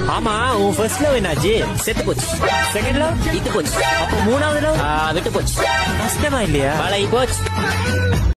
ஆமா, உன் first love என்னாச்சு? செத்து போச்சு. செகண்ட் லவ் இத்து போச்சு. அப்ப மூணாவது லவ் விட்டு போச்சு. கஷ்டமா இல்லையா? பழகி போச்சு.